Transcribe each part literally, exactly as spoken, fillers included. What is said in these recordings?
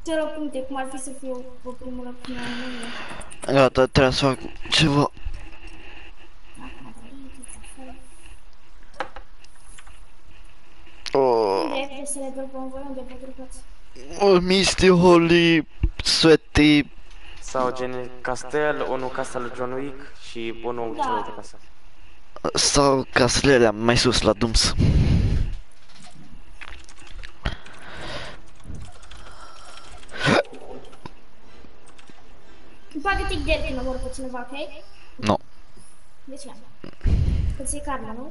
Zero puncte, cum ar fi să fiu o primul opțiune. Gata, trebuie să fac ceva. Oh, Unde vrei să le dropăm voi? Unde vă dropați? oh, Misty, Holy, Sweaty. Sau gen castel, unul casa lui John Wick și unul Da. celălalt casă. Sau casele alea mai sus la Dums. Bagă tic de el când omor pe cineva, ok? Nu. De ce? Că ți-e carne, nu?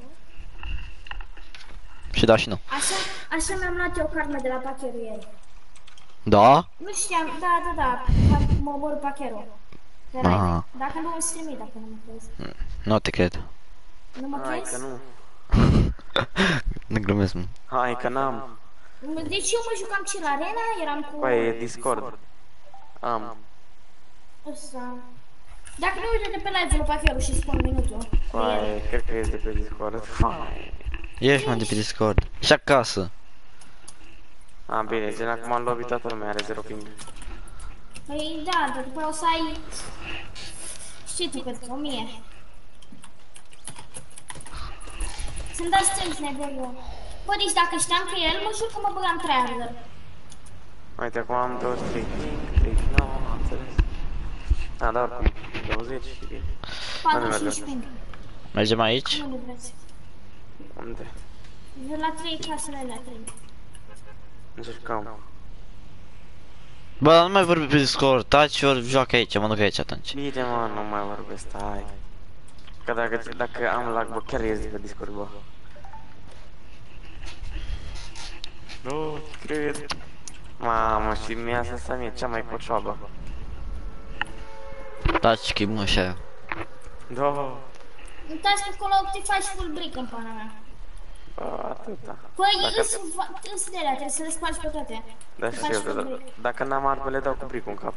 Și da și nu. Așa, așa mi-am luat eu carne de la pacherul ieri. Da? Nu știam, da, da, da, mă omor pacherul. Aha. Dacă nu, îți trimit, dacă nu mă crezi. Nu te cred. Nu mă Hai crezi? că nu. Nu glumesc, mă. Hai că n-am. Deci eu mă jucam și la arena, eram cu... Păi e Discord. Am. Ăsta... Dacă nu uite de pe live-ul lui pacherul și spun minutul. Păi, cred că ești de pe Discord. Păi. Ești, mă, de pe Discord. Și acasă. A, bine, gen acum în lobby toată lumea are zero ping. Păi da, dar după o să ai... Știi tu, pentru o mie. Să-mi dați strâns nebunul. Bă, deci dacă știam că el, mă jur că mă băgam triangler. Uite, acum am douăzeci și trei ping, treizeci și nouă, am înțeles. A, da, oricum, douăzeci și bine. patruzeci și cinci ping. Mergem aici? Nu le vreți. Unde? De la trei casele alea, trei. Încercăm. Bă, nu mai vorbi pe Discord, taci ori joacă aici, mă duc aici atunci. Bine, mă, nu mai vorbesc, stai. Că dacă, dacă am lag, bă, chiar ies de pe Discord, bă. Nu, cred. Mamă, și mie asta mie cea mai cocioabă. Taci că e mășa aia. Da. Uitați că acolo te faci full brick în pana mea. Bă, atâta. Păi, Dacă- îți de alea, trebuie să le spargi pe toate. Da, Te și faci eu, full da, brick. dacă n-am arme, le dau cu bricul în cap.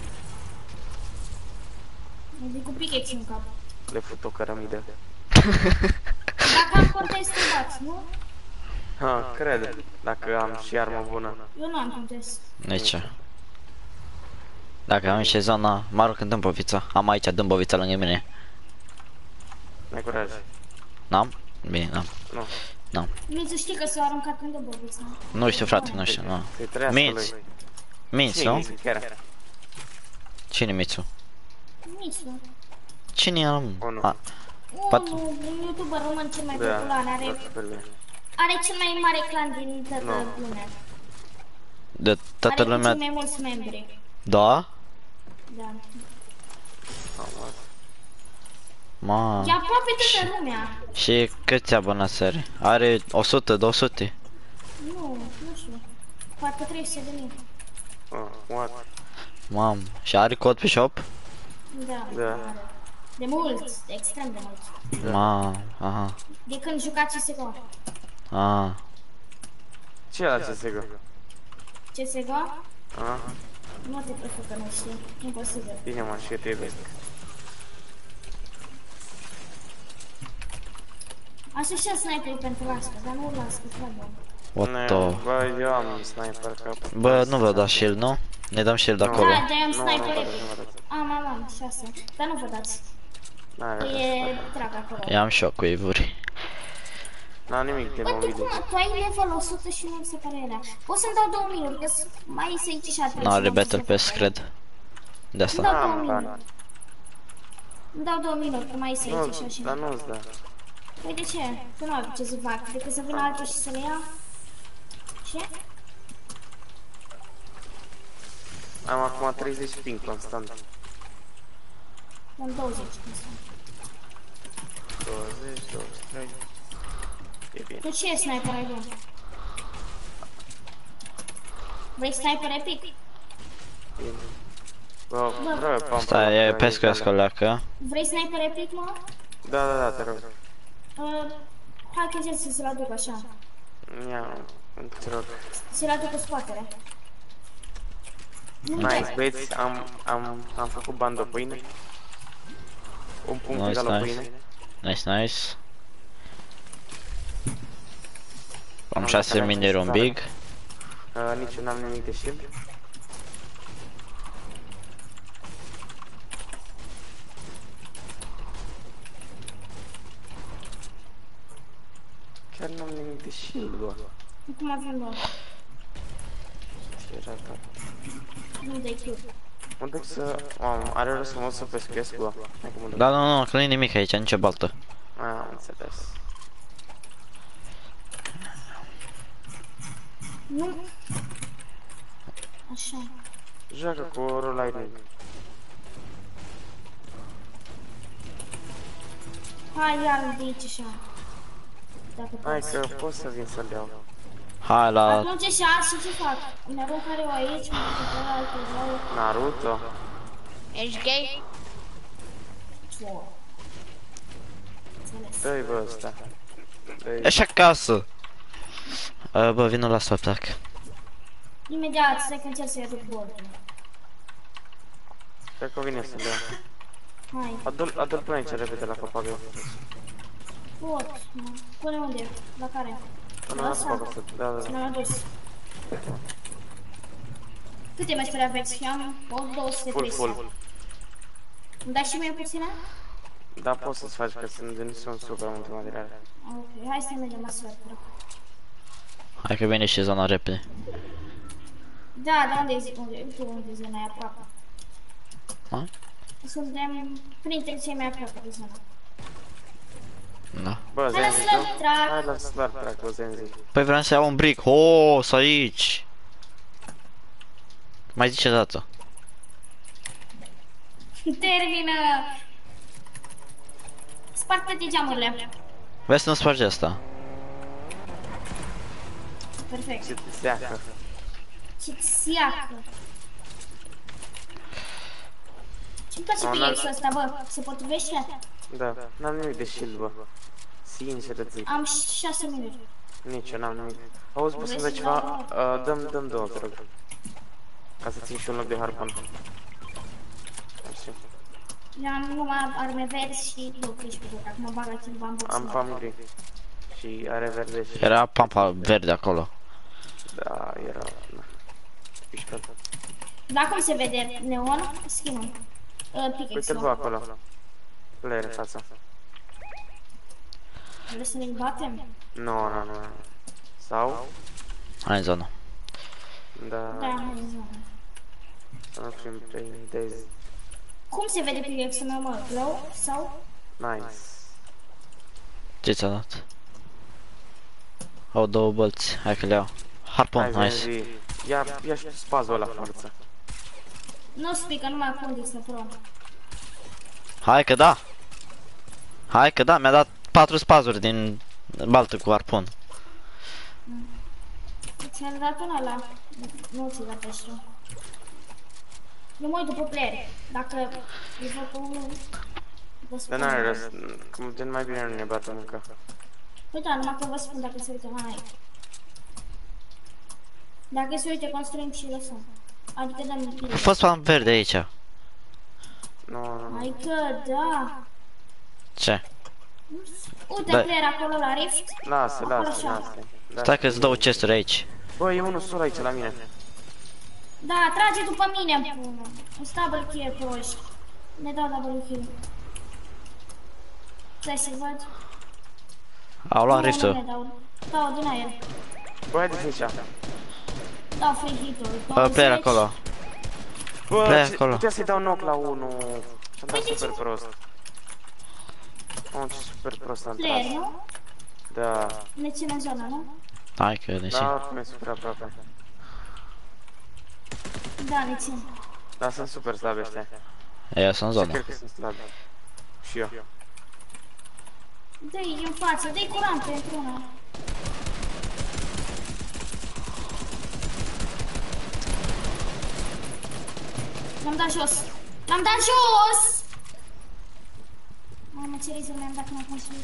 Zic cu pickaxe în cap. Le fut o cărămidă. Dacă am contest, te bați, nu? Ha, cred. Dacă am și armă bună. Eu nu am contest. Nici. Dacă am și zona, mă rog în Dâmbovița. Am aici Dâmbovița lângă mine. N-ai curaj. N-am? Bine, n-am. Nu. N-am. Nu să știi că s-a aruncat în dăbăvița. Nu știu, frate, nu știu, nu. Să-i trăiască Minți. lui. Minți, Cine nu? minți, chiar? Cine Mițu? Nici nu. Cine e ăla, mă? Unu. A, Pat- Unul, un youtuber român cel mai Da, popular, are, toate are cel mai mare clan din toată Nu. lumea. de toată Are lumea... cei mai mulți membri. Da? Da. Ma. E aproape toată lumea. Și câți abonați are? Are o sută, două sute? Nu, nu știu. Parcă trei sute de mii. Oh, what? Mam. Și are cod pe shop? Da. Da. De mulți, de extrem de mulți. Ma. Aha. De când jucați C S G O. Ah. Ce e la C S G O? C S G O? Ah, Nu te prefac că nu știi. Imposibil. bine, mă, și eu te iubesc. Așa și sniper pentru asta, dar nu las că prea bun. What Ne, the... Bă, eu am sniper cap. Bă, nu vă dați shield, nu? Ne dăm shield acolo. Da, de am Nu, sniper nu, nu, epic. nu, nu, Am, am, am, șase. Dar nu vă dați. N-ai Că e drag acolo. Eu am și eu cu evuri. N-am nimic de Bă, nou tu video. cum? Tu ai level o sută și nu mi se pare ele. Poți să-mi dau două minuri, că mai se aici și atunci. Nu are battle pass, cred. De Îmi asta. dau două Am minuri. bani. Îmi dau două minuri, că mai se aici și Nu, așa. dar nu-ți da. Păi de ce? Că nu am ce să fac, decât să vină altul și să le ia? Ce? Am acum treizeci ping constant. Am douăzeci. douăzeci, douăzeci și trei. E bine. Tu ce sniper ai bun? Vrei sniper epic? Bine. Bă, vreau eu pampa. Stai, e pescuiască leacă. Vrei sniper epic, mă? Da, da, da, te rog. Uh, hai că încerc să se-l aduc așa. Ia, te rog. Se-l aduc cu spatele. Nu Nice, băieți, am, am, am făcut bandă pâine. Un punct Nice, egal la nice. pâine. Nice, nice. Am Am șase dat mineri un acest big. Uh, nici eu n-am nimic de shield. Chiar n-am nimic de shield, bă. Cum avem bă? Ce era asta? Nu dai Q. Mă duc să... Mamă, are rost să mă duc să pescuiesc, bă. Hai că mă duc. Da, nu, nu, că nu-i nimic aici, nicio baltă. A, am înțeles. Nu. Așa. Joacă cu Roll Lightning. Hai, ia-l de aici așa. Dacă Hai poți. că pot să vin să-l iau. Hai la... Atunci așa, și ce fac? Naruto care o aici, mă duc pe ăla, altul iau. Naruto. Ești gay? Țo. Înțeles. Dă-i bă ăsta. Dă-i. Ești acasă! Uh, bă, vină la spectac. Imediat, stai că încerc să-i aduc bordul. Cred că vine să-l iau. Hai, Adu-l adu până aici repede la papagău. pot, mă. Pune unde? La care? Până La la asta? papagău. Da, da, Să da. ne-am adus. Câte meșteri aveți? Eu am o două sute Full, trei. full. Îmi dai și mie puține? Da, poți să-ți faci că sunt nu sunt super multe materiale. Ok, hai să mergem la sfert. Hai că vine și zona repede. Da, da, unde e unde tu unde e zona e aproape? Ha? Suntem printre cei mai aproape de zona. Da. Bă, Hai la Zenzi, slab tu? track. Hai la slab track, bă, Zenzi. Păi vreau să iau un brick. Oh, să aici. Mai zice dată. Termină! Sparte-te geamurile. Vezi să nu spargi asta. Perfect. Ce te seacă. Ce-ți seacă. Ce-mi place Oh, pe n-am- X-ul ăsta, bă? Se potrivește? Da, n-am nimic de shield, bă. Sincer îți zic. Am șase minute. Nici eu n-am nimic. Auzi, poți să-mi dai Vrei să ceva? dau? Uh, dăm, dăm două, te rog. Ca să țin și un loc de harpon. Așa. Eu am numai arme verzi și două creșturi. Acum bag la timp, am box. Am pam gri. Și are verde și... Era pampa verde acolo. Da, era... Na. Pișcat. Dar cum se vede? Neon? Schimbăm. Uh, Uite-l Pickaxe-ul. bă acolo. Player în fața. Vrei să ne batem? Nu, nu, nu. Sau? Hai în zonă. Da, Da, hai în zonă. să nu fim trei days. Cum se vede pickaxe-ul meu, mă? Glow? Sau? Nice. Ce ți-a dat? Au două bălți. Hai că le iau. Harpon, Hai, nice. Zenzi. Ia, ia și tu spazul ăla forță. Nu spică, numai acum de pro. Hai că da. Hai că da, mi-a dat patru spazuri din baltă cu harpon. Ți-am dat una la... Nu ți-l dat așa. Eu mă uit după player. Dacă îi văd pe unul... vă spun. Dar n-are rost. Cum gen mai bine nu ne bată încă. Păi da, numai că vă spun dacă se uite, hai. Dacă se uite, construim și lăsăm. Adică dăm A pile. fost pam verde aici. Nu, nu, nu. Hai că da. Ce? Uite Da. player acolo la rift. Lasă, Acolo lasă, așa. lasă. Da. Stai că-ți dau chesturi aici. Bă, e unul sol aici la mine. Da, trage după mine. Un double kill proști. Ne dau double kill. Stai să văd. Au luat Nu, nu riftul. ne dau. Dau din aer. Bă, haideți aici. Dau free hit-uri. Uh, player douăzeci. acolo. Bă, Plec ce- acolo. putea să-i dau knock la unul. Și-am dat Păi de super ce? prost. Oh, ce super prost am Player, tras. nu? Da, Ne ține în zona, nu? Hai că deși. da, oricum e super aproape. Da, ne țin. Dar sunt super slabi ăștia. Eu sunt în zonă. Cred că sunt slabi. Și eu. Dă-i în față, dă-i curant pentru una. L-am dat jos. L-am dat jos! Mamă, ce rezil mi-am dat când am construit.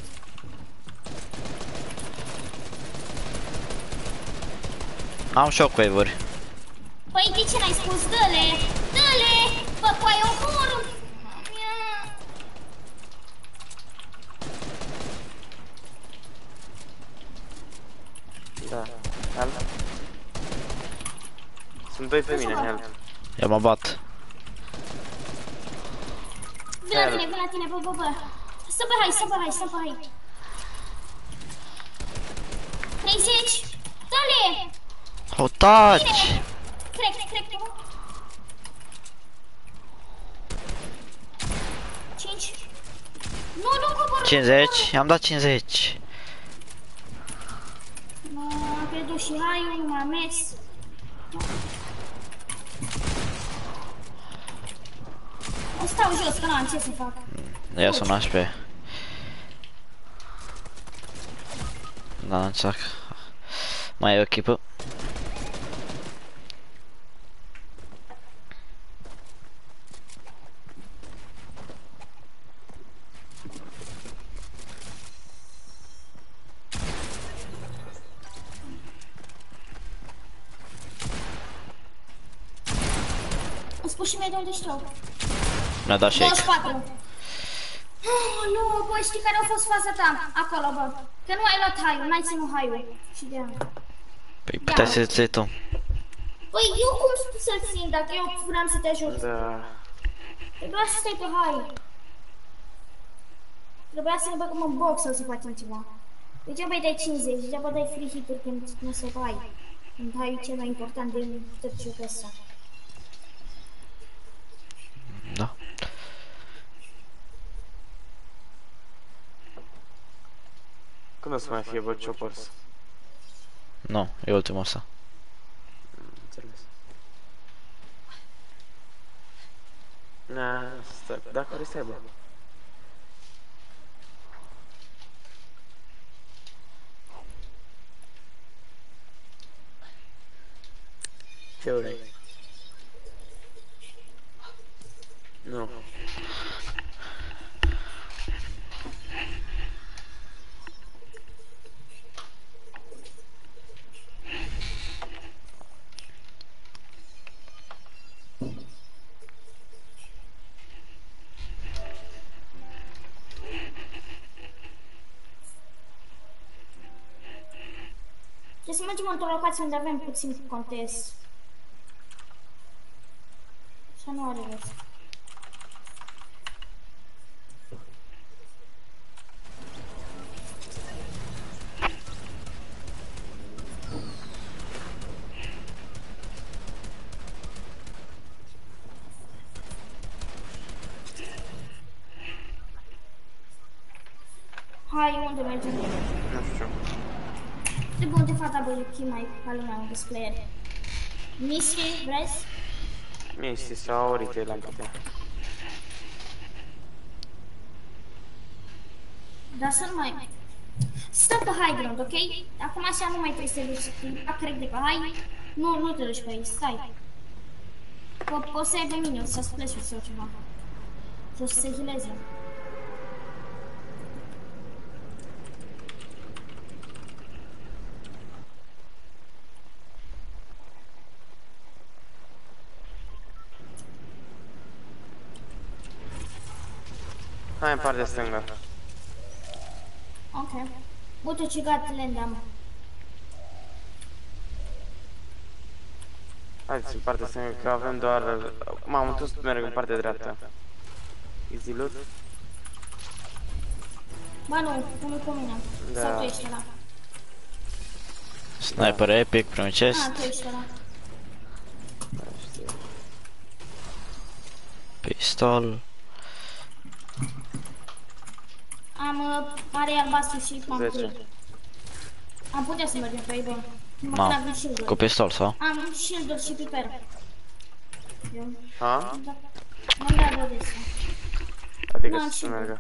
Am shockwave-uri. Păi de ce n-ai spus? Dă-le! Dă-le! Bă, păi omor! Da. Help. Sunt doi pe mine, help. Eu mă bat. Vin la tine, vin la tine, bă, bă, bă. Stă pe hai, stă pe hai, stă pe hai. treizeci. Dă-le! O taci! Crack, crack, nu? cinci. Nu, nu coboră. cincizeci, i-am dat cincizeci. Nu, am pierdut și haiul, nu m-am mers. O stau jos, că n-am ce să fac. Ia să naș pe. Da, înțeleg. Mai e o echipă. Îmi spui și mie de unde știu. Mi-a dat shake. douăzeci și patru. Oh, nu, bă, știi care a fost faza ta? Acolo, bă. Că nu ai luat haiul, n-ai ținut haiul. Și de aia. Păi puteai să ții tu. Păi eu cum să-l țin dacă eu vreau să te ajut? Da. Trebuia să stai pe hai. Trebuia să ne băgăm în box sau să facem ceva. Degeaba îi dai cincizeci, degeaba dai free hit-uri când nu se ai. Când hai cel mai important de tot jocul ăsta. Da. Când o să mai fie, bă, choppers? Nu, e ultimul ăsta. Înțeles. Na, stai, dacă vrei stai, bă. Ce vrei? Nu. Trebuie să mergem într-o locație unde avem puțin contest. Așa nu are rost. Hai, unde mergem? Nu știu. Trebuie unde fata băiuchii mai ca lumea un displayer. Misfit, vreți? Miști sau retail am putea. Dar să nu mai... Stăm pe high ground, ok? Acum așa nu mai trebuie să duci, dacă cred de pe high, nu, nu te duci pe aici, stai. Po poți să ai pe mine, să splash-uri sau ceva. Sau să se healeze. Hai în partea stângă. Ok. Uite ce gatele am. Haideți în partea stângă, că avem doar... Mamă, tu să merg în partea dreaptă. Easy loot? Ba nu, unul cu mine. Da. Sau tu ești ăla? Sniper epic, primul chest. Ah, tu ești ăla. Pistol. Am uh, mare albastru și pamphlet. zece. Am putea să mergem pe ei, bă. Mă Ma, trag shield-uri. cu pistol sau? Am shield-uri și piper. Eu. Ha? Da. M-am dat de desa. Adică N-am să și meargă.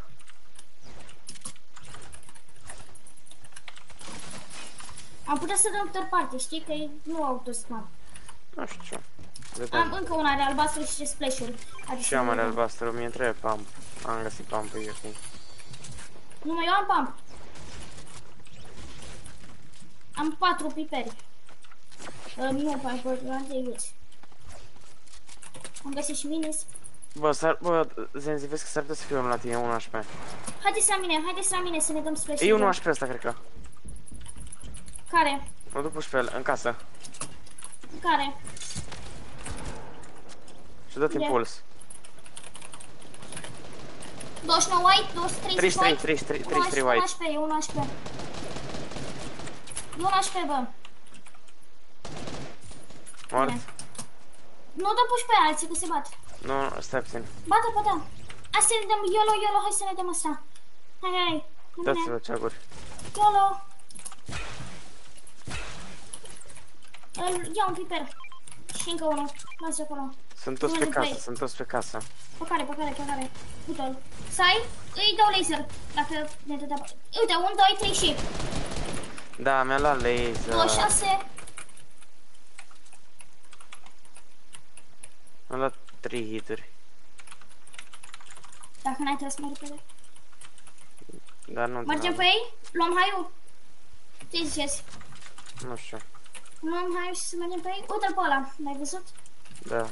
Am putea să dăm third party, știi că nu au autosmart. Nu știu. Am Vedem. încă una are albastru și splash-uri. Și am are albastru, mi-e trebuie pump. Am găsit pump-ul, e ok. Nu, mă, eu am pump. Am patru piperi. Uh, nu, pe am de iuți. Am găsit și minis. Bă, s-ar, bă, Zenzi, vezi că s-ar putea să fie unul la tine, unu H P. Haideți la mine, haideți la mine să ne dăm splash. E unu H P ăsta, cred că. Care? Mă duc puși pe el, în casă. Care? Și dă-ti impuls. douăzeci și nouă white, douăzeci și trei treizeci și trei, white. treizeci și trei, treizeci și trei white. unu H P, unu H P. Eu l-aș pe, bă. Mort? Bine. Nu dă puși pe alții, că se bat. Nu, stai puțin. Bate, bate. Hai să ne dăm YOLO, YOLO, hai să ne dăm asta. Hai, hai, hai. Dați-vă ceaguri. YOLO. Ia un piper. Și încă unul. Lasă acolo. Sunt toți pe casă, sunt toți pe casă. Pe care, pe care, pe care. Uite-l. Stai, îi dau laser. Dacă ne dădea... Uite, un, doi, trei și... Da, mi-a luat laser. două, șase... Mi-a luat trei hituri. Dacă n-ai tras mai repede. Dar nu... Mergem pe ei? Luăm haiul? Ce ziceți? Nu știu. Luăm haiul și să mergem pe ei? Uite-l pe ăla, l-ai văzut? Da.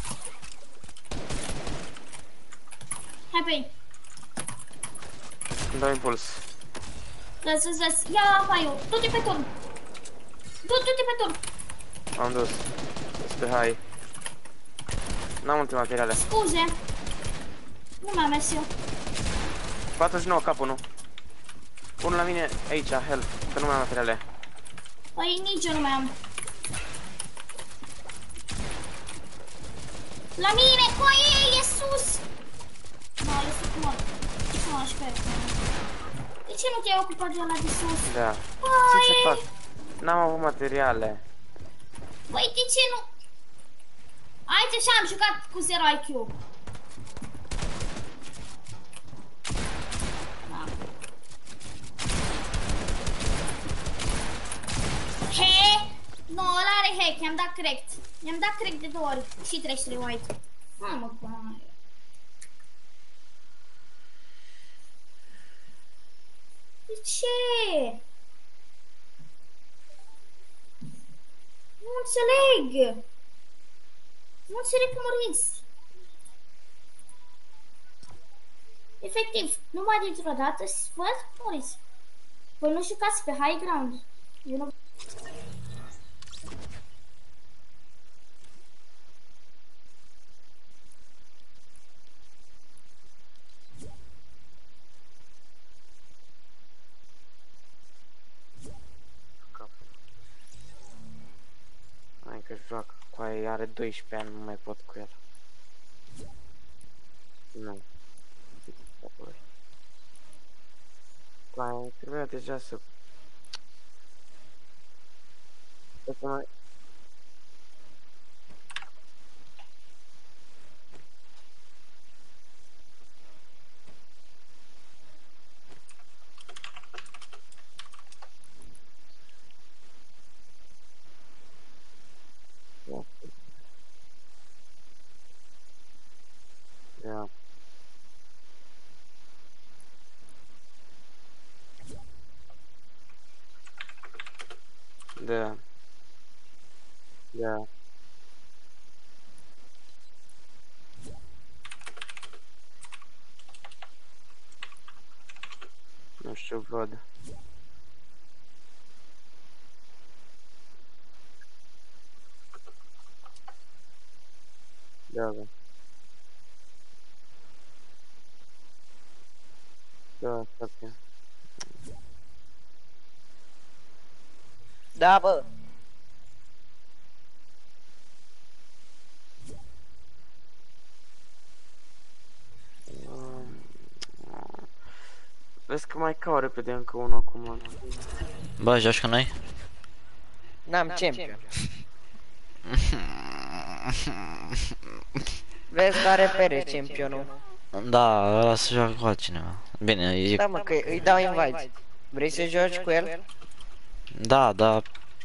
Hai pe ei. Îmi dau impuls. Lăs, lăs, lăs. Ia haiul. Du-te pe turn. Du, du-te pe turn. Am dus. Sunt pe high. N-am multe materiale. Scuze. Nu mai am mers eu. patruzeci și nouă capul, nu? Unul la mine aici, help, că nu mai am materiale. Păi nici eu nu mai am. La mine, coaie, e sus! Nu, e sus mort. Ce să mă lași pe el? De ce nu te-ai ocupat de ăla de sus? Da. Ce Coaie! să fac? N-am avut materiale. Păi de ce nu? Aici așa am jucat cu zero I Q. Da. He! Nu, ăla are hack, i-am dat corect. I-am dat corect de două ori. Și trește white. Hai mă, băi. De ce? Nu înțeleg. Nu înțeleg cum muriți. Efectiv, numai dintr-o dată văd muriți. Voi nu jucați pe high ground. Eu nu... Hai că joacă cu aia, are doisprezece ani, nu mai pot cu el. Nu. Cu aia, trebuia deja să... Să mai... Yeah. Da. Da. Nu știu, văd. Da, da. Da, stai. Da, bă. Vezi că mai cau repede încă unul acum. Bă, joci cu noi? N-am champion. Vezi că are pere championul. Da, ăla să joacă cu altcineva. Bine, e... Da, mă, că îi dau invite. Vrei să joci cu el? Da, da.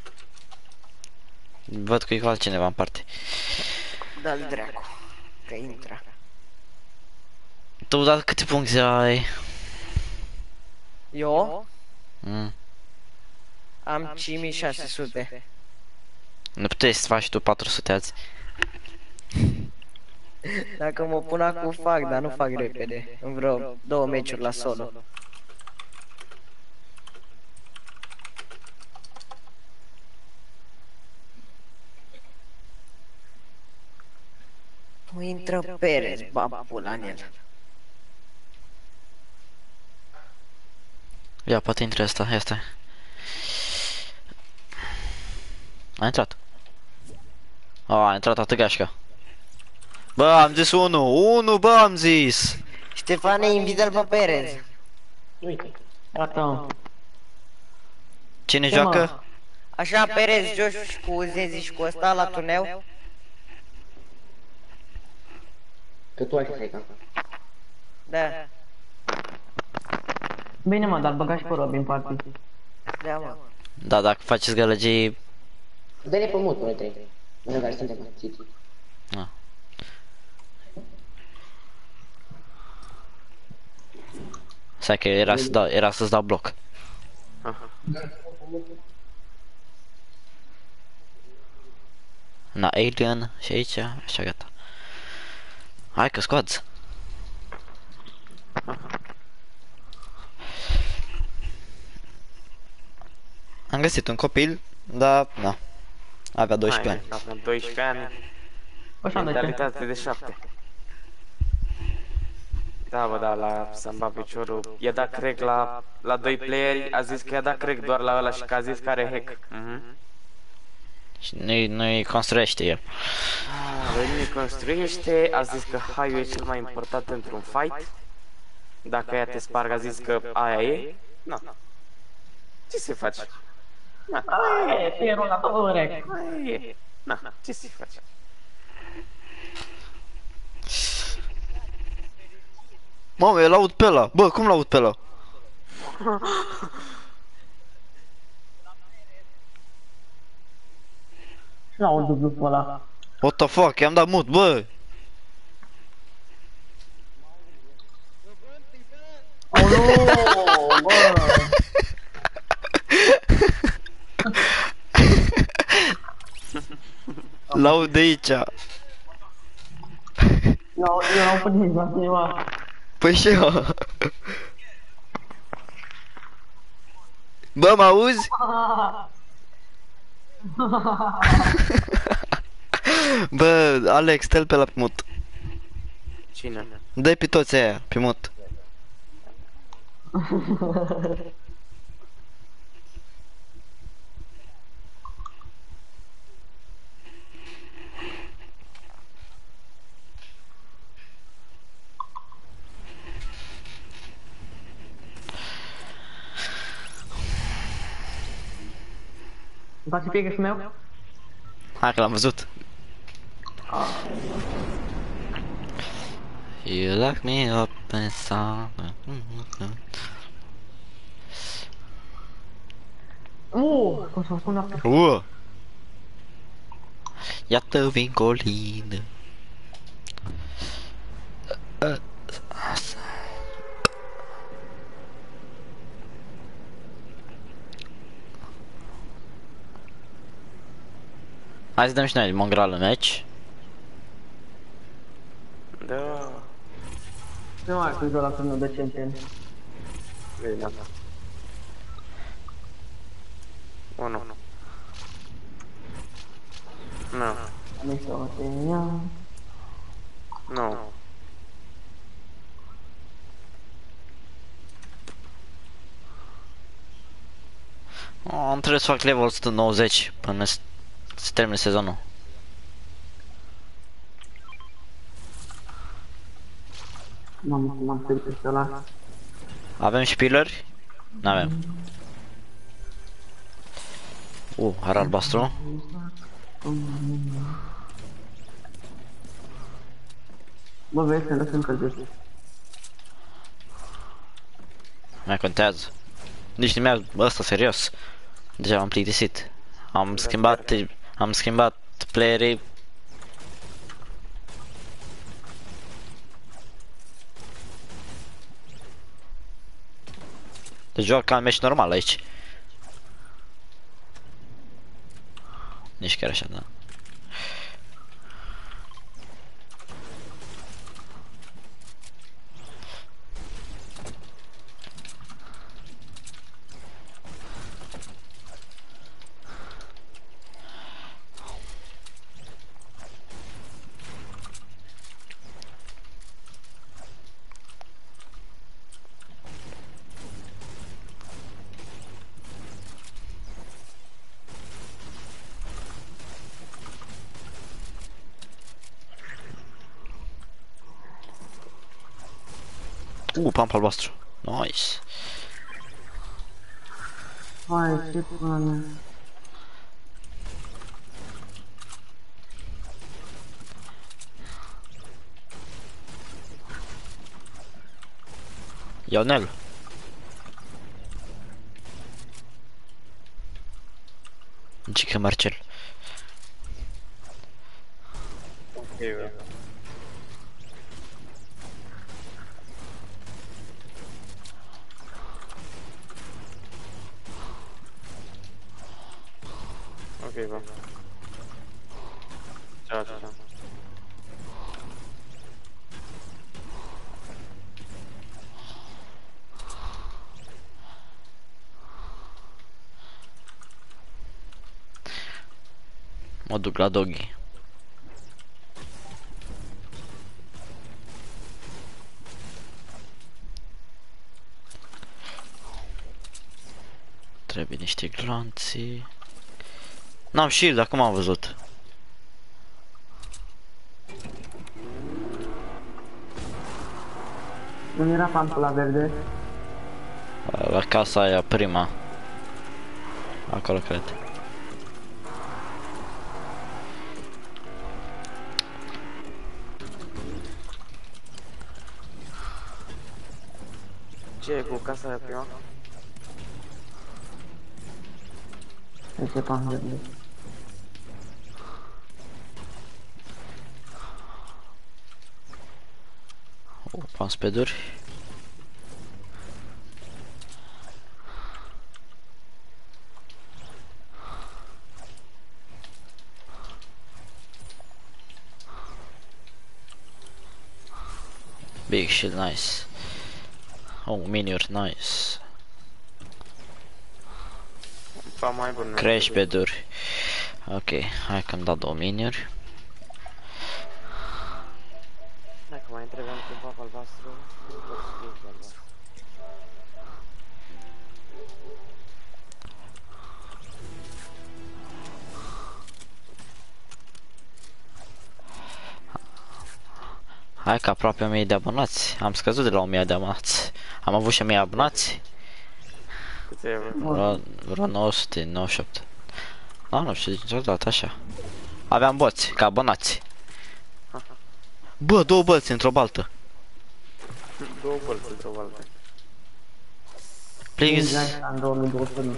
Văd că e cu altcineva în parte. Da-l dracu. Că intră. Tu, dar câte puncte ai? Eu Mm. am cinci mii șase sute. Nu puteai să faci tu patru sute azi. Dacă mă pun acum fac, dar nu fac repede. În vreo două meciuri la solo. Nu intră Perez, babul la el. Ia, poate intre asta, ia stai. A intrat. Oh, a intrat atât gașca. Bă, am zis unu, unu, bă, am zis. Ștefane, invită-l pe Perez. Uite. Gata. Cine Ce, joacă? mă? Așa, Perez, joci cu Zezi și cu ăsta la turneu? Că tu ai frică. Da, Bine, mă, dar băga și pe Robin party. da, mă. Da, dacă faceți gălăgii... Dă-ne pe mut, noi trei. Noi care suntem City. Na. Stai că era să dau, era să-ți dau bloc. Na, Alien și aici, așa gata. Hai că scoați. Am găsit un copil, dar, na, avea doisprezece ani. Acum doisprezece ani, Așa, de ce? mentalitate de șapte. Da, bă, da, la să-mi bat piciorul. I-a dat crack la, la doi playeri, a zis că i-a dat crack doar la ăla și că a zis că are hack. Mhm. Și nu-i, nu-i construiește el. Veni construiește, a zis că haiul e cel mai important într-un fight. Dacă ea te sparg, a zis că aia e. Na. Ce se face? Na, Aia e, fie ronatorul rec. aia e. Na, ce se face? Mamă, eu l-aud pe ăla. Bă, cum l-aud pe ăla? Și l-au dublu pe ăla. What the fuck, i-am dat mut, bă. Oh, nu, bă. L-aud de aici. Eu eu n-au pus nici la cineva. Păi și eu. Bă, mă auzi? Bă, Alex, stă-l pe la pe mut. Cine? Dă-i pe toți aia, pe mut. Îmi place pickaxe-ul meu? Hai că l-am văzut. You lock me up inside. Uuu, cum să spun asta? Uh. Iată vin colină. Hai să dăm și noi mongrel în meci. Da. Nu mai știu la turnul de champion. Bine, da. Unu. Nu. Am ieșit o tenia. Nu. Oh, am trebuie să fac level o sută nouăzeci până s- se termine sezonul. Mamă, cum am sărit peste ăla. Avem și pilleri? N-avem. Uh, are albastru. Bă, vezi, ne lăsăm încălzește. Mai contează. Nici nu mi-a ăsta serios. Deja m-am plictisit. Am schimbat, am schimbat playerii. Deci joc ca în meci normal aici. Nici chiar așa, da. Uh, pump albastru. Nice. Hai, ce până mea. Ionel. Gică Marcel. Ok, bă. Ok, bă. Ciao, ciao, ciao. Mă duc la doggy. Trebuie niște glanții. N-am shield, acum am văzut. Nu era pampul la verde? La casa aia prima. Acolo cred. Ce e cu casa aia prima? Este pam verde. O, panspeduri. Big shield, nice. Oh, miniuri, nice. Pa mai bun. Crash peduri. Ok, hai că-mi da două miniuri. Dacă mai întrebam cu pap albastru, nu pot să fie cu albastru. Hai că aproape o mie de abonați. Am scăzut de la o mie de abonați. Am avut și o mie abonați. Câți e, bă? Vreo, vreo nouă sute nouăzeci și opt. Da, nu știu, dintr-o dată așa. Aveam boți, ca abonați. Bă, două bălți într-o baltă. Două bălți într-o baltă. Please. În două mii două sute.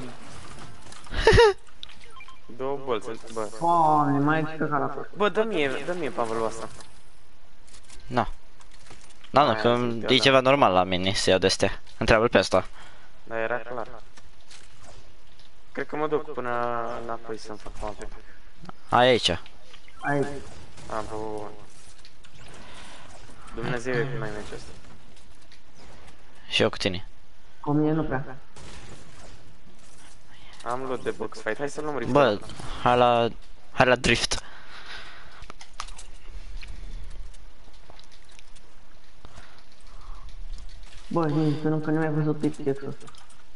Două bălți într-o baltă. Doamne, mai e căcat la tot. Bă, dă mie, dă mie pavelul ăsta. Na. Da, nu, că e ceva normal la mine să iau de-astea. Întreabă-l pe asta. Da, era clar. Cred că mă duc până înapoi să-mi fac mape. Ai aici. Aici. A, bun. Dumnezeu e cu noi meciul ăsta. Și eu cu tine. Cu mine nu prea. Am loot de box fight, hai să-l luăm rift. Bă, hai la... Hai la drift. Bă, zi, să nu că nu mi-ai văzut pixexul ăsta.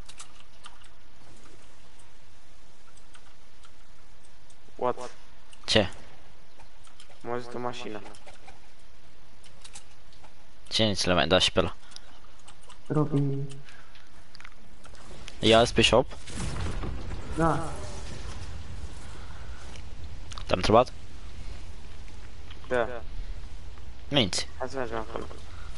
What? Ce? M-a auzit o mașină. Ce ți le mai da și pe ăla? Robi. E azi pe shop? Da. Te-am întrebat? Da. Minți. Hai să mergem acolo.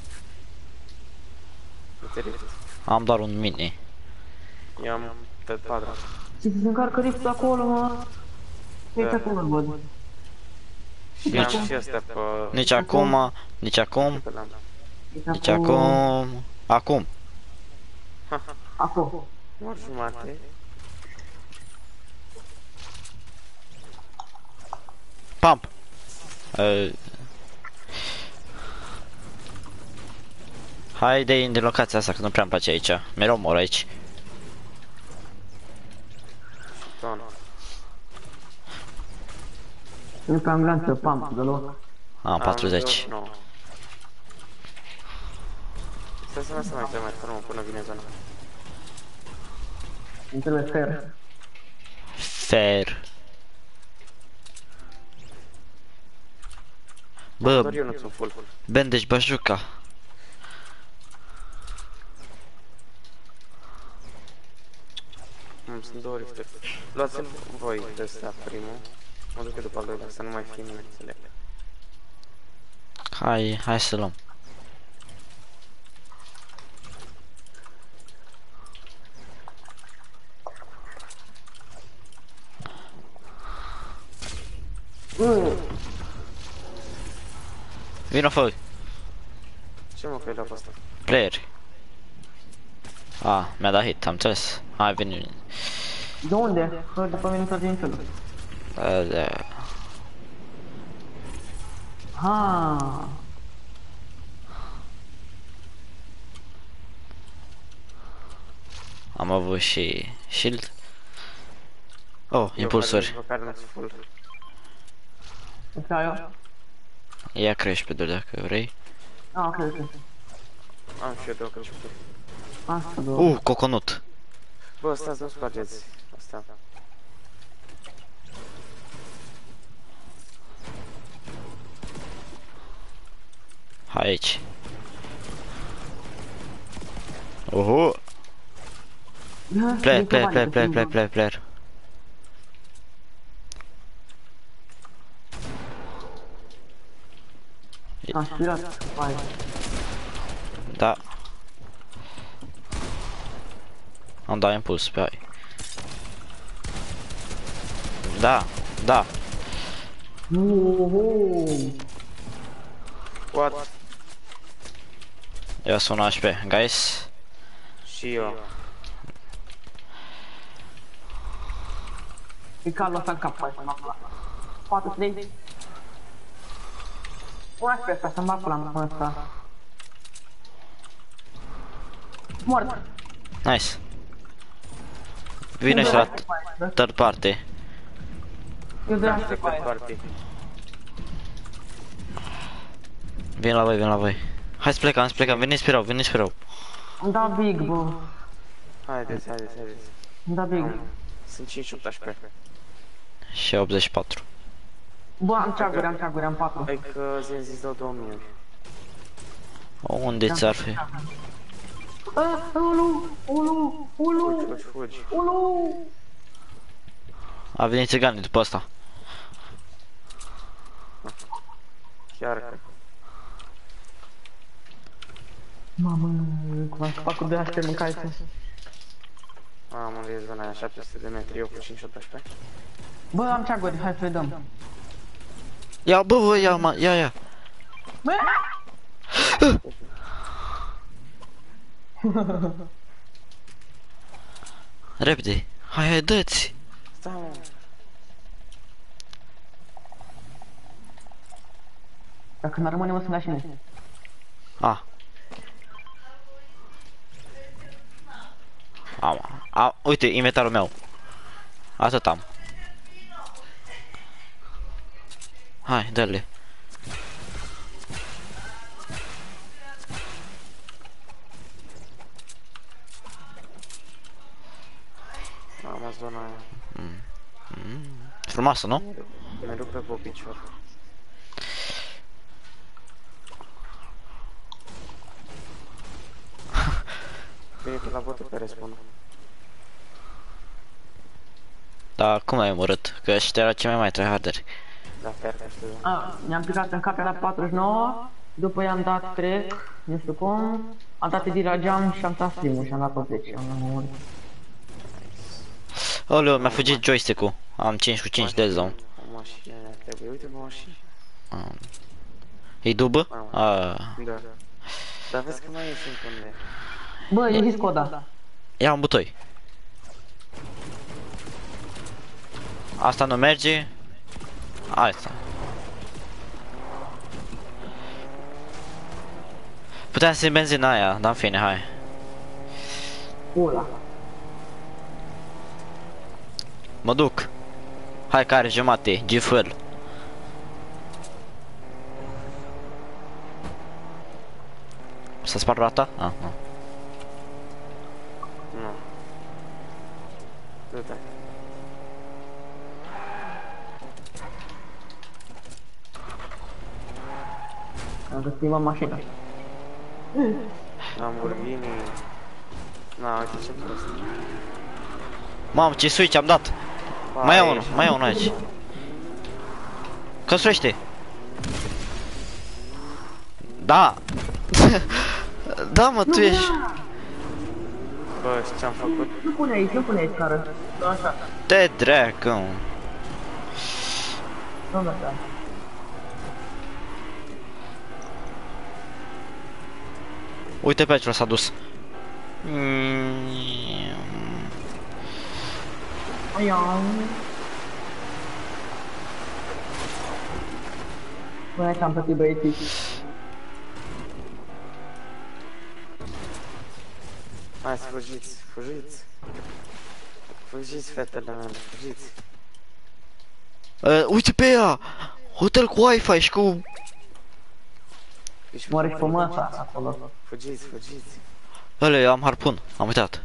Uite rift. Am doar un mini. Eu am tot patru. Ce se încarcă riftul acolo, mă? Uite acolo, îl văd. Eu am și astea pe... Nici acum, nici acum, pe lampa. nici acum. Acum. Acolo. Mor jumate. Pump. Uh. Haide din locația asta, că nu prea îmi place aici. Mereu mor aici. Ton. Nu prea am glanță, pump, deloc. Am patruzeci. nouă. Stai să lăsăm aici mai fermă până vine zona. Îmi trebuie fer. Fair. Doar Bă, eu nu sunt full. bandage bajuca. sunt două rifturi. Luați-l voi de ăsta primul. Mă duc eu după al doilea, să nu mai fie nimeni înțeleg. Hai, hai să luăm. Vino fă. Ce mă că-i luat pe ăsta? Player. Ah, mi-a dat hit, am înțeles. Hai, veni. De unde? Că după mine tot din felul. Da, da. Ha. Am avut și shield. Oh, Eu impulsuri. care- care nu-s full. Îți ai eu? Ia crești pe doi dacă vrei. Ah, ok, ok. Am și eu două creșturi. Asta două. Uh, coconut. Bă, stați, nu spargeți asta. Hai aici. Uhu. Player, player, player, player, player, player, player. Am spirat. Hai. Da. Am dat impuls pe ai. Da, da. Uhu. What? Eu sunt un H P, guys. Și eu. E calul ăsta în cap, hai să mă afla. patru, trei. Un pe ăsta, să mă afla în ăsta. Mort. Nice. Vine și la third party. Eu de Da, asta pe cu aia. party. Vin la voi, vin la voi. Hai să plecăm, să plecăm, veniți pe rău, veniți pe rău. Am dat big, bă. Haideți, haideți, haideți. Am dat big. Sunt cinci opt H P. Și optzeci și patru. Bă, am ceaguri, am ceaguri, am patru. Hai că zi-mi zis dau două mii. Unde ți-ar fi? Ah, ulu, ulu, ulu, Fugi, fugi, fugi. ulu. A venit țiganii după asta. Chiar că. Mamă, cum am scăpat cu doi H P mâncare. Am unde e zona aia, șapte sute de metri, eu cu cinci opt H P. Bă, am ceaguri, hai să le dăm. Ia, bă, bă, ia, mă, ia, ia. Bă! Repede. Hai, hai, dă-ți. Stai, mă. Dacă n-ar rămâne, mă să-mi dea și mie. A. Am, a, uite, inventarul meu. Atât am. Hai, dă-le. Am zona aia. Frumoasă, nu? Mi rupe pe picior. Bine că la botul pe respawn. Dar cum ai omorât? Că ăștia erau cei mai mai tryharderi. Da, chiar că știu. A, mi-am picat în cap, era patruzeci și nouă. După i-am dat, cred, nu știu cum. Am dat edit la geam și am dat stream-ul și am dat optzeci. Am murit. Oleu, mi-a fugit joystick-ul. Am cinci cu cinci de zone. O mașină aia trebuie, uite mă mașină. E dubă? A, Da. Dar vezi că mai e sunt unde. Bă, e zis coda. ia un butoi. Asta nu merge. Asta. Puteam să-i benzina aia, dar în fine, hai. Ula. Mă duc. Hai că are jumate, G-Fuel. Să spar roata? Ah, nu. Nu. Du-te. Am găsit mașina. Lamborghini. Na, uite ce prost. Mamă, ce switch am dat. Mai e unul, mai e unul aici. Construiește. Da. Da, mă, tu ești. Bă, și ce-am făcut? Nu pune aici, nu pune aici cară. Așa. Te dracu. Nu mergea. Uite pe aici, s-a dus. Mm. Aia. Băi, așa am plătit băieții. Hai să fugiți, fugiți. Fugiți, fetele mele, fugiți. Uh, uite pe ea! Hotel cu Wi-Fi și cu... Ești Moare și pe măsa acolo. Fugiți, fugiți. Ăle, am harpun, am uitat.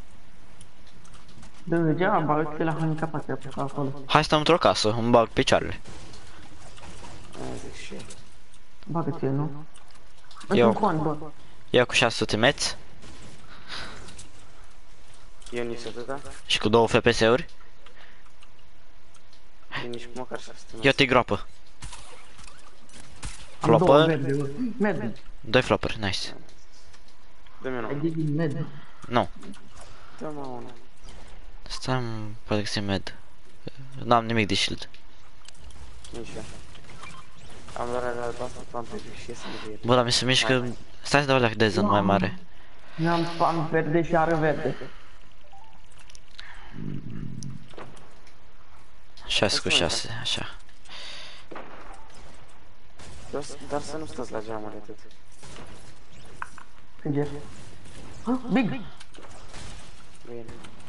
Degeaba, uite la handicapat pe acolo. Hai stăm într-o casă, îmi bag picioarele. Aia zic și eu. Bagă-ți el, nu? Eu. Într-un con, bă. Ia cu șase sute metri Eu nici atâta. și cu două F P S-uri. Eu nici măcar șase sute. Ia te groapă. Am două Flopper, verde, bă. Med. doi flopper, nice. Dă-mi Ai unul. zis din med. Nu, Dă-mă unul. stai, poate că se med. N-am nimic de shield. Nici eu. Am doar alea albastră, pamperiu și iese de el. Bă, dar mi se mișcă... Stai să dau la de mai mare. Eu am spam verde și ară verde. șase cu șase, așa. Dar, dar să nu stați la geamuri atât. Înger. Ah, big! Bine.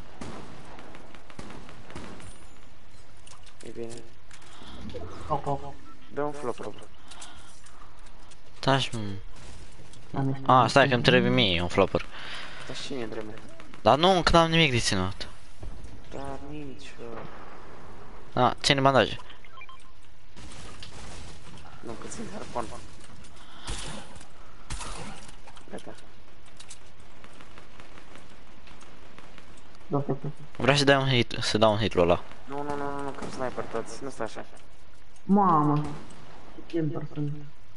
E bine. Op, op. Dă un flop, bro. Taci, mă. Am niște- A, stai că îmi trebuie mie un flopper. Dar și mie trebuie. Dar nu, încă n-am nimic de ținut. Dar nici... A, ține bandaje. Nu, că țin harpon. Gata. Două fete. Vreau să dai un hit, să dau un hit lui ăla. Nu, nu, nu, nu, nu, că sniper toți. Nu stai așa. Mamă. Ce chem persoane.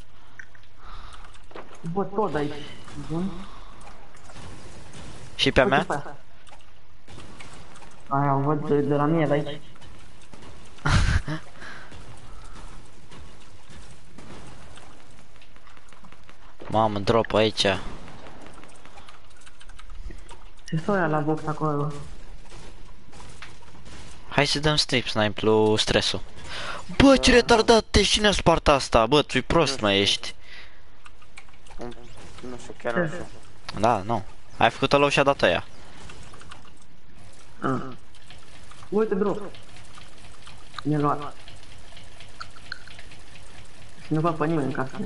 Bă, tot aici. Bun. Și pe-a mea? Aia, o văd de, de la mine de aici. Mamă, drop aici. Ce soia la box acolo? Hai să dăm strip snipe lui stresul. Bă, ce retardat, te cine a spart asta? Bă, tu-i prost mai ești. Un- Nu știu, chiar nu știu. Da, nu. Ai făcut-o low și a dat aia. Ah. Uite drop. Mi-a luat. Și nu văd pe nimeni în casă.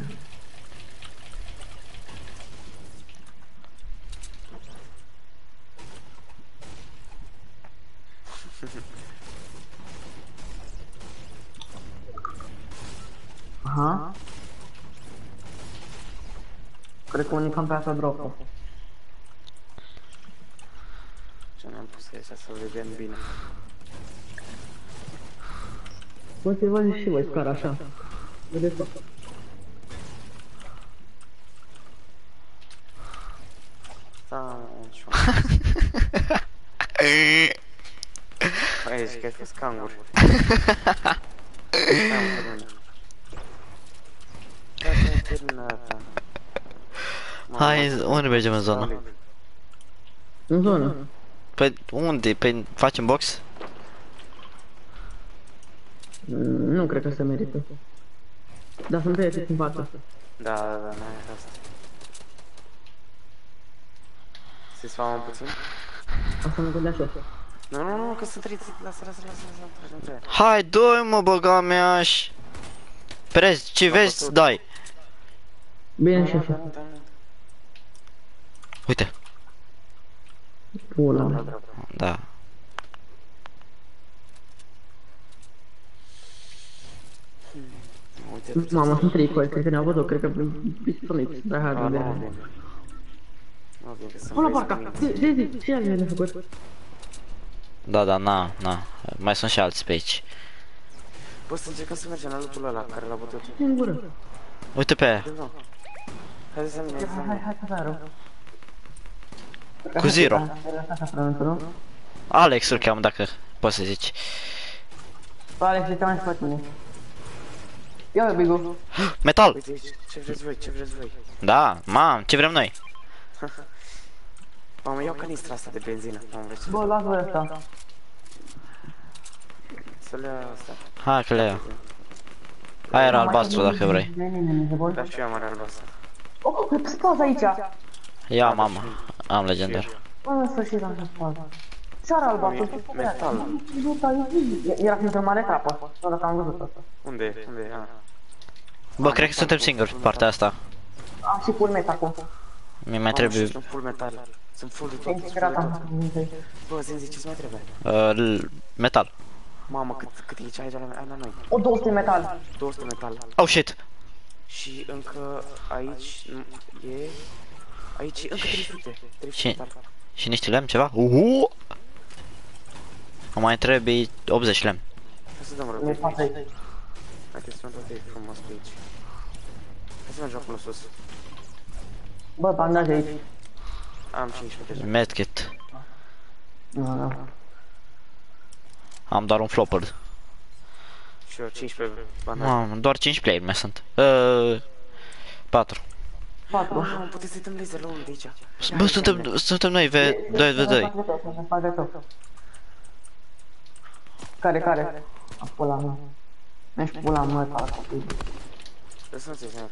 Aha. Cred că unii cam pe asta drop-ul. Ce ne-am pus aici să vedem bine. Bă, te văd și voi scara așa. Vedeți, bă. Stai, șo. Păi, ești că ai fost cangur. Stai, mă, bine. Stai, te terminată. Hai, unde mergem în zonă? În zonă. Păi unde? Păi facem box? Mm, Nu cred că se merită. Dar sunt pe în față. Da, da, da, n-ai asta. Se sfamă puțin? Asta mă gândeam și eu. Nu, nu, nu, că sunt trei, lasă, lasă, lasă, lasă, tragi, nu trebuie. Hai, doi mă, băga mea și... Prezi, ce vezi, dai. Bine și Da, așa. da, da. Uite, Pula Da, mea. da, da. da. Uite, Mama, sunt trei coi, cred că ne-au văzut, cred că pistoniți, dar hai Ah, de nu, bine. bine. Nu, bine că sunt Pula băieți parca, cu zi, zi, zi, ce ai de făcut? Da, da, na, na. Mai sunt și alții pe aici. Bă, să încercăm să mergem la lupul ăla care l-a bătut. în gură. Uite pe aia. Haide să mine, să Hai, mine. hai, să zero. Cu zero. Nu? Alex îl cheamă dacă poți să zici. Alex, ce mai pe tine? Ia, Bigu. Metal! Uite aici, ce vreți voi, ce vreți voi? Da, mam, ce vrem noi? Mamă, iau canistra asta de benzină. Mamă, vreți să... Bă, las voi asta. Să le ia asta. Hai că le iau. Aia era albastru dacă vrei. Dar și eu am are albastră. Oh, se pauză aici. Ia, mama. Am legendar. Bă, în sfârșit am să pauză. Ce are albastru? Metal. Era printr-o mare trapă. Nu dacă am văzut asta. Unde? Unde? Ah. Bă, cred că suntem singuri pe partea asta. Am și full meta acum. Mi mai trebuie Sunt full metal. Sunt full de tot. sunt full Integrat de tot. am. Bă, zi-mi ce-ți mai trebuie? uh, l- metal. Mamă, cât, cât e aici, aici la, la noi? O două sute metal. două sute metal. Oh shit. Și încă aici e... Aici e încă trei sute. trei sute Și, metal. și niște lemn ceva? Uhu! Mai trebuie optzeci lemn. Hai să dăm Ne răbdare. pasă aici. Hai că sunt toate frumos pe aici. Hai să mergem acolo sus. Bă, bandaje aici. Am cincisprezece deja. Medkit. Nu, nu. Am doar un flopper. Și eu cincisprezece bandaje. Mamă, doar cinci player mai sunt. Uh, patru. Patru. Mamă, puteți să-i dăm laser la unul de aici. Bă, suntem, suntem noi, V doi V doi. Care, care? A pula mea. Ești pula mea, ta copii. Lăsați-i, seama.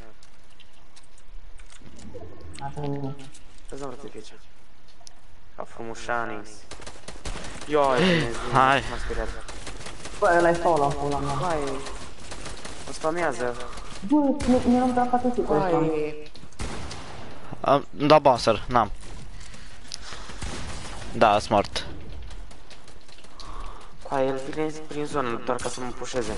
Asta e mine. Lăsați răbdare pe aici. Ca frumușanings. Ioi, Dumnezeu, Hai. m-a speriat. Bă, ăla e stau la pula mea. Hai. Mă spamează. Bă, mi l-am dat față cu ăsta. Hai. Am dat bouncer, n-am. Da, smart. Hai, el vine prin zonă, doar ca să mă pușeze.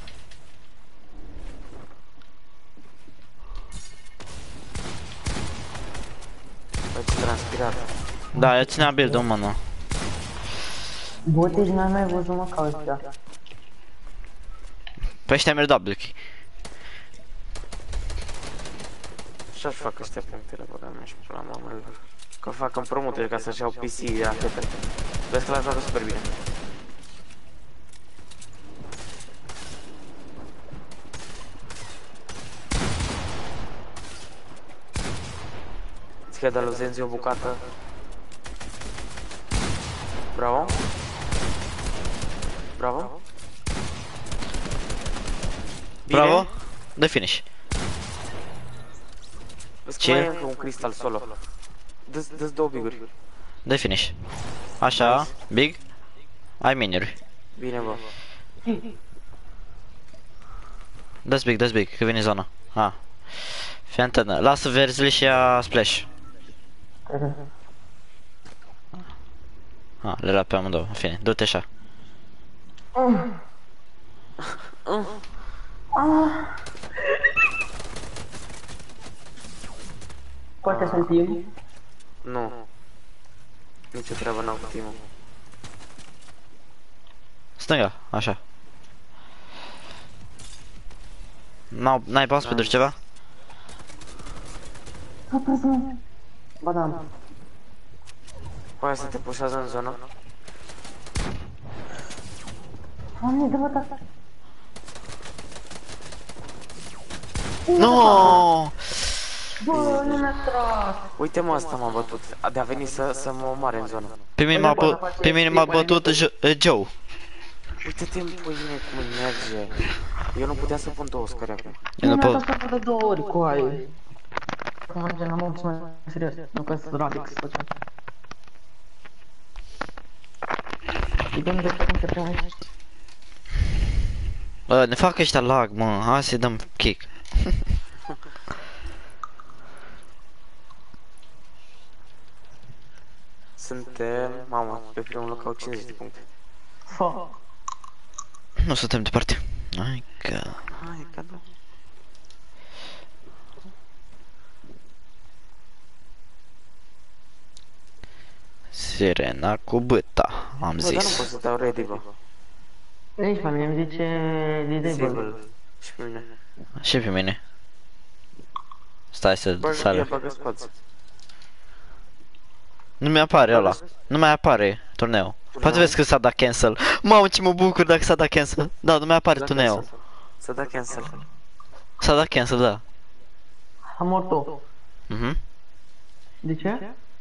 Băi, ce transpirat. Da, eu ținea build-ul în mână. Bă, deci n-am mai văzut mă ca ăștia. Pe ăștia merg double kill. Ce-aș fac ăștia punctele, băga mea și pula mamelor. Că fac împrumuturi ca să-și iau P C de rachete. Vezi că l-a joacă super bine. Ți-a dat lui Zenzi o bucată. Bravo. Bravo. Bine. Bravo. De finish. Vezi că Ce? mai e încă un cristal solo. Dă-ți dă-ți două biguri. De finish. Așa, big. Ai miniuri. Bine, bă. Dă-ți big, dă-ți big, că vine zona. Ha. Fii antenă. Lasă verzile și ia splash. Ha, le la pe amândouă, în fine, du-te așa. Poate sunt team. Nu. Nici o treabă n-am cu team-ul. Stânga, așa. N-au- N-ai pas pentru ceva? Ba da. Poate să te pușează în zonă. Doamne, dă-mă ta. No! Bă, nu mi-a tras. Uite mă, asta m-a bătut. De a venit să, să mă omoare în zonă. Pe mine m-a, bă, pe mine m-a bătut Jo- eh, Joe. Uite-te în pâine cum îi merge. Eu nu puteam să pun două scări acum. Eu Nu nu mi-a pot. tras de două ori cu aia. Acum mergem la mulți mai serios. Nu că sunt Radix făceam. Idem de cum te prea aici. Bă, ne fac ăștia lag, mă. Hai să-i dăm kick. Suntem, mamă, pe primul loc au cincizeci de puncte. Fă. Nu suntem departe. Hai că... Hai, că nu. Sirena cu băta, am Bă, dar nu zis. pot să dau ready, bă. Aici pe mine îmi zice disable. Disable. Și pe mine. Și pe mine. Stai să Bă, ia sare. bagă spațiu. Nu mi-apare ăla. Nu mai apare turneul. Poate vezi că s-a dat cancel. Mamă, ce mă bucur dacă s-a dat cancel. Da, nu mai apare turneul. S-a dat cancel. S-a dat cancel, da. Am mort-o. Mhm. De ce?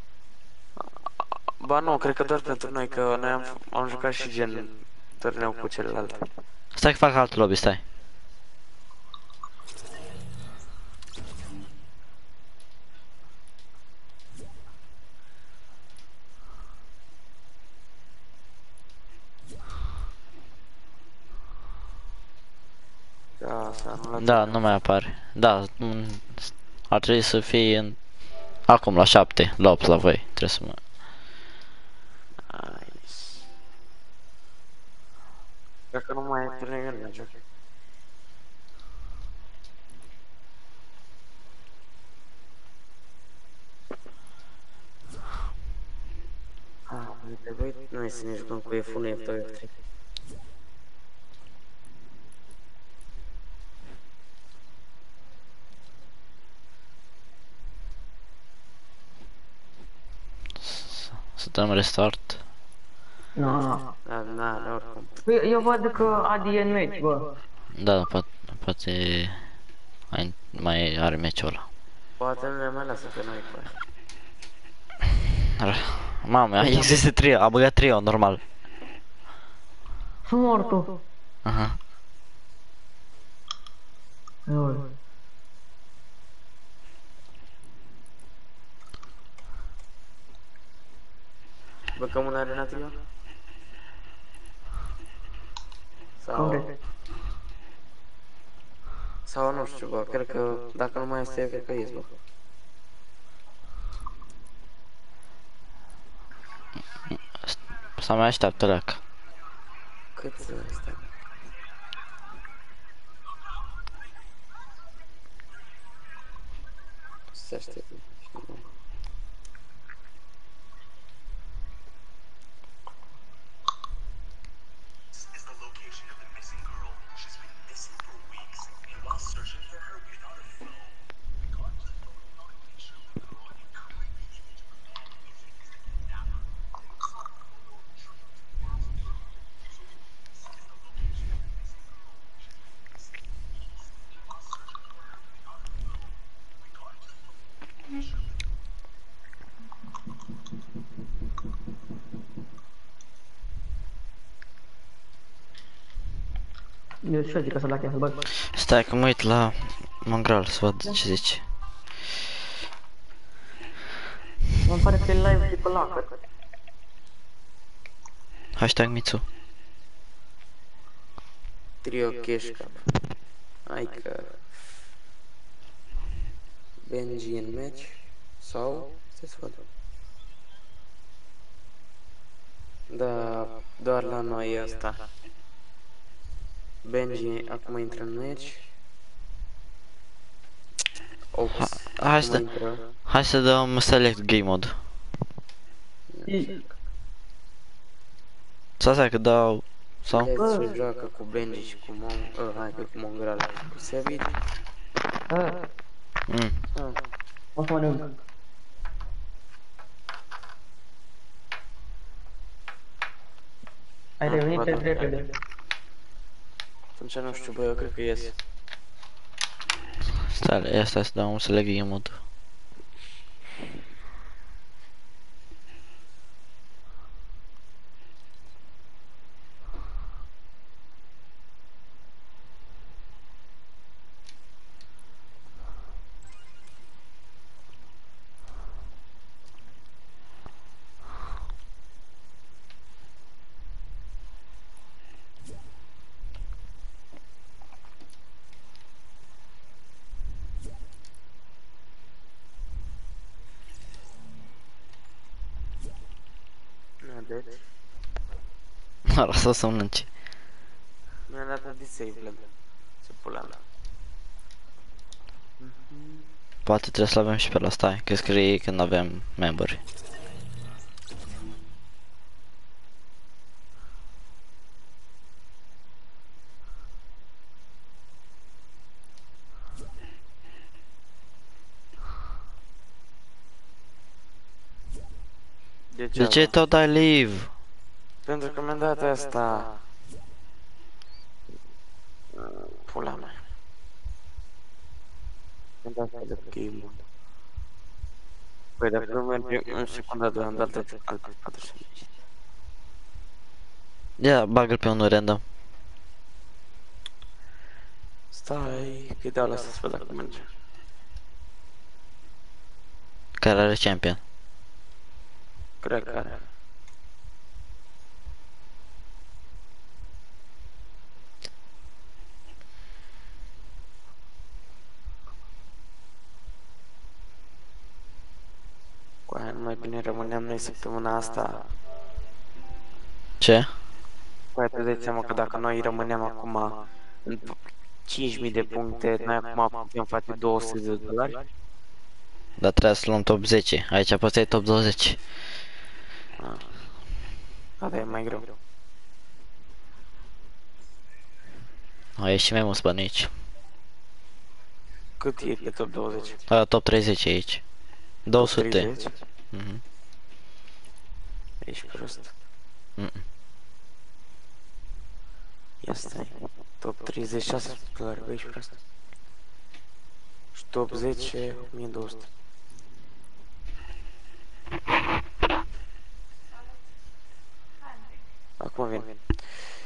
Ba nu, cred că doar pentru noi, că noi am, am jucat și gen turneu cu celelalte. Stai că fac alt lobby, stai. Da, s-a anulat. Da, nu mai apare. Da, nu- ar trebui să fie în... Acum la șapte, la opt la voi. Trebuie să mă... Nice. Dacă nu mai e turneu, eu nu mai joc. Ah, uite, voi noi să ne jucăm cu F unu, F doi, F trei. Să dăm restart. Nu, nu. Da, da, da, oricum. Păi, eu văd că Adi e în meci, bă. Da, poate, poate mai, mai are meciul ăla. Poate nu ne mai lasă pe noi, bă. Mamă, există trio, a băgat trio, normal. Sunt mortul. Aha. Ui. Băcăm un arena trio? Cum Sau... vrei? Sau nu știu, bă, cred că dacă nu mai este, eu cred că ies, bă. Să mai așteaptă leacă. Cât să stai? Se aștept, știu. Eu și eu zic că să la chiar, bă. Stai că mă uit la Mangral să văd ce zice. Mă pare că e live și pe lacăt. Hashtag Mitsu. Trio cash cap. Hai că... Benji în match. Sau... Stai să văd. Da, doar la noi e asta. Benji acum intră în match. Ops, Ha- hai acum să- intră. Hai să dăm select game mode. Sau stai că dau... Sau? Let's se joacă cu Benji și cu Mon... Uh, hai că cu Mongral cu Sevit. Ah, Mm. Ah, o să mănânc. Ai revenit pe repede. atunci nu știu, bă, eu cred că ies. Stai, ia stai să dau un select game mode. Nu, deci... Lasă să mănânce. Mi-a dat disable. Ce pula mea. Poate trebuie să-l avem și pe ăla, stai, că scrie când avem memberi. De ce tot dai live? Pentru că mi-a dat asta... Pula mea. Mi-a dat asta de game-ul. Păi dacă nu merge în secunda doi am dat alte patru sute. Ia, bagă-l pe unul random. Stai, că-i dau la asta să văd dacă merge. Care are champion. Cred că are. Cu aia nu mai bine rămâneam noi săptămâna asta. Ce? Cu aia te dai seama că dacă noi rămâneam acum în cinci mii de puncte, noi acum putem face două sute de dolari. Dar trebuie să luăm top zece. Aici poți să ai top douăzeci. Ah. Da, dar e mai greu. Au ieșit mai mulți bani aici. Cât e pe top douăzeci? A, top treizeci e aici. două sute. treizeci? Mhm. Ești prost. Mm-mm. Ia stai. Top treizeci și șase dolari, bă, ești prost. Și top zece, o mie două sute. Acum vin.